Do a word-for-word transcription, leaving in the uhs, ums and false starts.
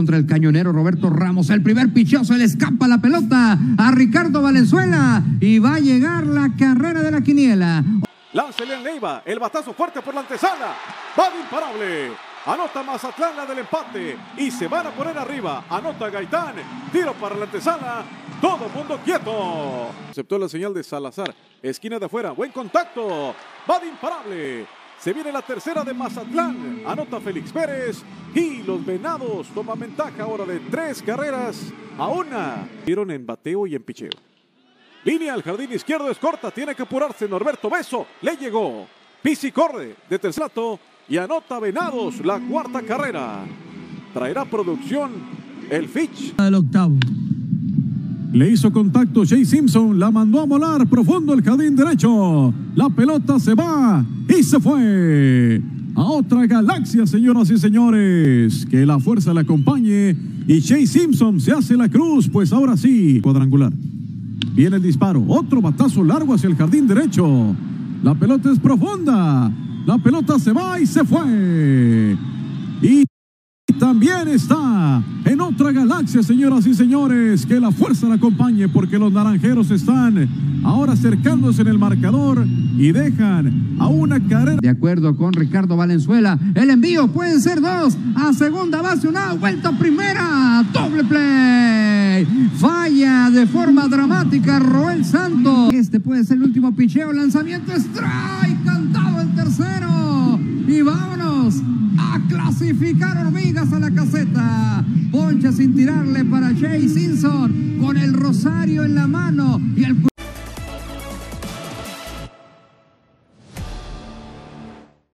contra el cañonero Roberto Ramos. El primer picheo, se le escapa la pelota a Ricardo Valenzuela y va a llegar la carrera de la quiniela. Lanza Elian Leiva, el batazo fuerte por la antesala. Va de imparable. Anota Mazatlán la del empate y se van a poner arriba. Anota Gaitán, tiro para la antesala. Todo mundo quieto. Aceptó la señal de Salazar. Esquina de afuera, buen contacto. Va de imparable. Se viene la tercera de Mazatlán. Anota Félix Pérez. Y los Venados toman ventaja ahora de tres carreras a una. Vieron en bateo y en picheo. Línea al jardín izquierdo, es corta. Tiene que apurarse Norberto Beso. Le llegó. Pisi corre de tercer plato. Y anota Venados la cuarta carrera. Traerá producción el Fitch. Del octavo. Le hizo contacto Jay Simpson, la mandó a molar profundo el jardín derecho. La pelota se va y se fue a otra galaxia, señoras y señores. Que la fuerza le acompañe y Jay Simpson se hace la cruz, pues ahora sí. Cuadrangular. Viene el disparo, otro batazo largo hacia el jardín derecho. La pelota es profunda. La pelota se va y se fue. Y también está en otra galaxia, señoras y señores. Que la fuerza la acompañe, porque los naranjeros están ahora acercándose en el marcador y dejan a una carrera. De acuerdo con Ricardo Valenzuela, el envío pueden ser dos. A segunda base, una vuelta a primera. Doble play. Falla de forma dramática Roel Santos. Este puede ser el último picheo. Lanzamiento, strike. Cantado el tercero. Y vámonos a clasificar hormigas a la caseta. Poncha sin tirarle para Jay Simpson con el rosario en la mano y el